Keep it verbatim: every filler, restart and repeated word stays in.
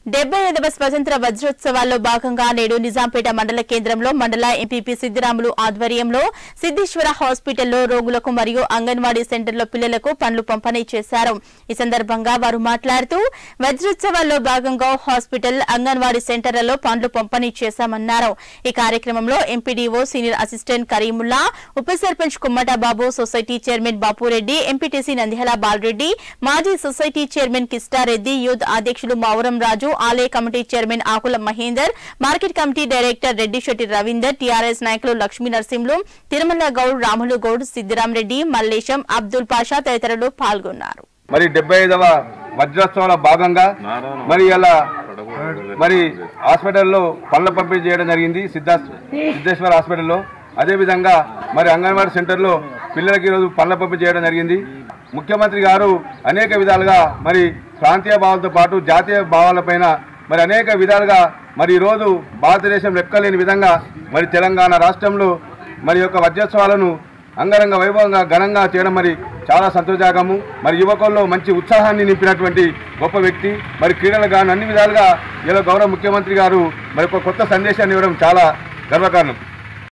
డెబ్బై ఐదవ స్వతంత్ర వజ్రోత్సవాల్లో భాగంగా నేడు నిజాంపేట మండల కేంద్రంలో మండల ఎంపీపీ సిద్దిరాములు ఆధ్వర్యంలో సిద్దేశ్వర హాస్పిటల్లో రోగులకు మరియు అంగన్వాడీ సెంటర్లో పిల్లలకు పండ్లు పంపిణీ చేశారు। ఈ సందర్భంగా వారు మాట్లాడుతూ వజ్రోత్సవాల్లో భాగంగా హాస్పిటల్ అంగన్వాడీ సెంటర్లలో పండ్లు పంపిణీ చేశామన్నారు। ఈ కార్యక్రమంలో ఎంపీడీఓ సీనియర్ అసిస్టెంట్ కరీముల్లా, ఉప sarpanch Kummata Babu, society chairman Bapureddy, MPTC Nandihala Balareddy, మాజీ సొసైటీ చైర్మన్ కిస్టారెడ్డి, యూత్ అధ్యక్షులు మావురం రాజు, ఆలయ committee chairman Akula Mahender, market committee director Reddishetti Ravinder, TRS నాయకులు లక్ష్మీ నరసింహులు, తిరుమల గౌడ్, రాములు గౌడ్, సిద్దిరాం రెడ్డి, మల్లేశం, అబ్దుల్ పాషా తదితరులు పాల్గొన్నారు। మరి డెబ్బై ఐదవ వజ్రోత్సవాల భాగంగా మరి ఇలా మరి హాస్పిటల్లో పండ్ల పంపిణీ చేయడం జరిగింది సిద్ధా సిద్ధేశ్వర హాస్పిటల్లో। అదేవిధంగా మరి అంగన్వాడీ సెంటర్లో పిల్లలకి ఈరోజు పండ్ల పంపిణీ చేయడం జరిగింది। ముఖ్యమంత్రి గారు అనేక విధాలుగా మరి ప్రాంతీయ భావాలతో పాటు జాతీయ భావాలపైన మరి అనేక విధాలుగా మరి ఈరోజు భారతదేశం లెక్కలేని విధంగా మరి తెలంగాణ రాష్ట్రంలో మరి యొక్క వజ్రోత్సవాలను అంగరంగ వైభవంగా ఘనంగా చేయడం మరి చాలా సంతోషకరము। మరి యువకుల్లో మంచి ఉత్సాహాన్ని నింపినటువంటి గొప్ప వ్యక్తి। మరి క్రీడలు కానీ అన్ని విధాలుగా ఇలా గౌరవ ముఖ్యమంత్రి గారు మరి ఒక కొత్త సందేశాన్ని ఇవ్వడం చాలా గర్వకారణం।